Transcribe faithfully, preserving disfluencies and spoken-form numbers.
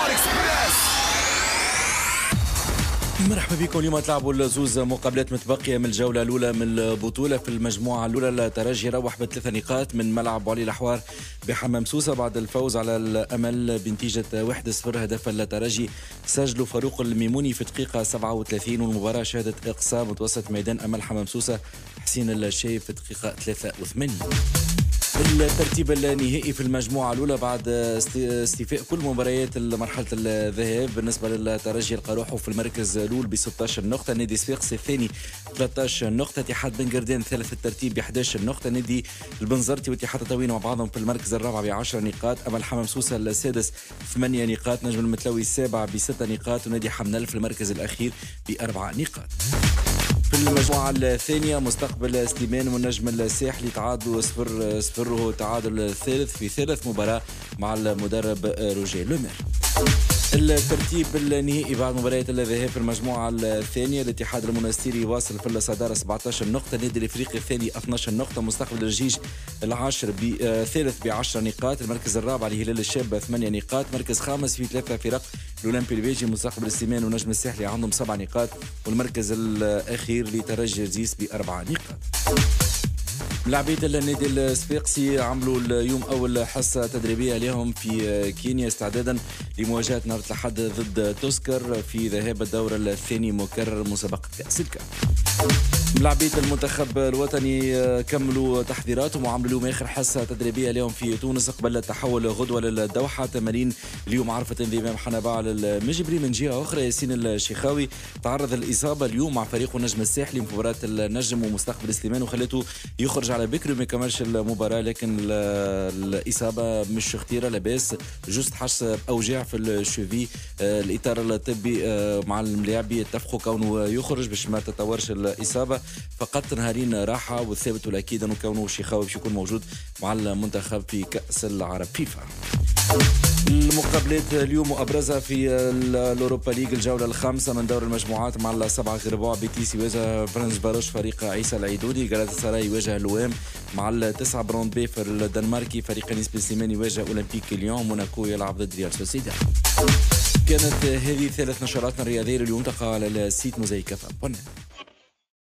مرحبا بكم. اليوم تلعبوا الزوز مقابلات متبقيه من الجوله الاولى من البطوله. في المجموعه الاولى الترجي روح بثلاث نقاط من ملعب علي الاحوار بحمام سوسه بعد الفوز على الامل بنتيجه واحد صفر. هدف الترجي سجله فاروق الميموني في دقيقه سبعة وثلاثين، والمباراه شهدت اقصاء متوسط ميدان امل حمام سوسه حسين الشايب في دقيقه ثلاثة وثمانين. الترتيب النهائي في المجموعة الأولى بعد استيفاء كل مباريات مرحلة الذهاب. بالنسبة للترجي القروحو في المركز الأول ب ستة عشر نقطة، نادي صفاقسي الثاني ثلاثة عشر نقطة، اتحاد بن قردان ثالث الترتيب ب أحد عشر نقطة، نادي البنزرتي واتحاد تطاوين مع بعضهم في المركز الرابع ب عشر نقاط، أمل حمام سوسة السادس ثمانية نقاط، نجم المتلوي السابع بست نقاط، ونادي حمنل في المركز الأخير بأربع نقاط. في المجموعة الثانية مستقبل سليمان والنجم الساحلي تعادلوا صفر صفر، وهو تعادل الثالث في ثالث مباراة مع المدرب روجيه لومير. الترتيب النهائي بعد مباريات الذهاب في المجموعة الثانية، الاتحاد المنستيري واصل في الصدارة سبعة عشر نقطة، النادي الافريقي الثاني اثني عشر نقطة، مستقبل الرجيج العاشر ثالث ب عشر نقاط، المركز الرابع لهلال الشاب ثمانية نقاط، مركز خامس في ثلاثة فرق الأولمبي البيجي مستقبل السيمان ونجم الساحلي عندهم سبع نقاط، والمركز الأخير لترجي رزيز بأربع نقاط. لاعبية النادي الصفاقسي عملوا اليوم أول حصة تدريبية لهم في كينيا استعدادا لمواجهة نهار الأحد ضد توسكر في ذهاب الدور الثاني مكرر مسابقة كأس الكاف. لاعبية المنتخب الوطني كملوا تحضيراتهم وعملوا اليوم آخر حصة تدريبية لهم في تونس قبل التحول غدوة للدوحة. تمارين اليوم عرفت انضمام حنباع المجبري. من جهة أخرى ياسين الشيخاوي تعرض الإصابة اليوم مع فريقه النجم الساحلي في مباراة النجم ومستقبل سليمان، وخلته يخرج على بكري وما يكملش المباراة، لكن الإصابة مش خطيرة لاباس، جوست حس بأوجاع في الشوفي. الإطار الطبي مع الملاعب يتفقوا كونه يخرج باش ما تتطورش الإصابة، فقط نهارين راحة، والثابت والأكيد أنه كونه شيخاوي باش يكون موجود مع المنتخب في كأس العرب فيفا. المقابلات اليوم وابرزها في الاوروبا ليج الجوله الخامسه من دور المجموعات مع السبعه غرباء. بيتيس يواجه فرنس باروش فريق عيسى العيدودي، جلالة سراي يواجه لوام مع التسعه برون بيفر الدنماركي، فريق نيس بن سليمان يواجه اولمبيك ليون، موناكو يلعب ضد ريال سوسيداد. كانت هذه ثلاث نشراتنا الرياضيه اليوم، تقع على السيت موزايك.